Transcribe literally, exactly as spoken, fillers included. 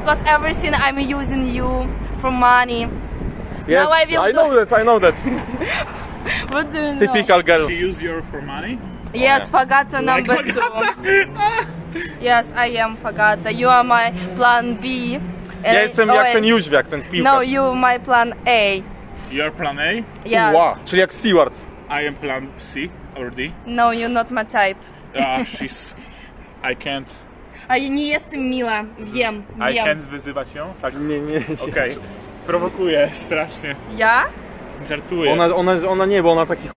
because everything I'm using you for money. Yes, Now I will I do- know that, I know that. What do you know? Typical girl. She used you for money? Yes, Fagata number Like two. Yes, I am Fagata. You are my plan B. Ja And- jestem oh, jak and- ten jóźwiak, ten piłkarz. No, you my plan A. You're plan A? Yes. Wow, czyli jak Stewart. I am plan C or D. No, you're not my type. Ah, she's... I can't... A ja nie jestem miła. Wiem, I wiem. can't wyzywać ją? Tak. Nie, nie. Okej. Okay. Prowokuję strasznie. Ja? Żartuję. Ona, ona, ona nie, bo ona taki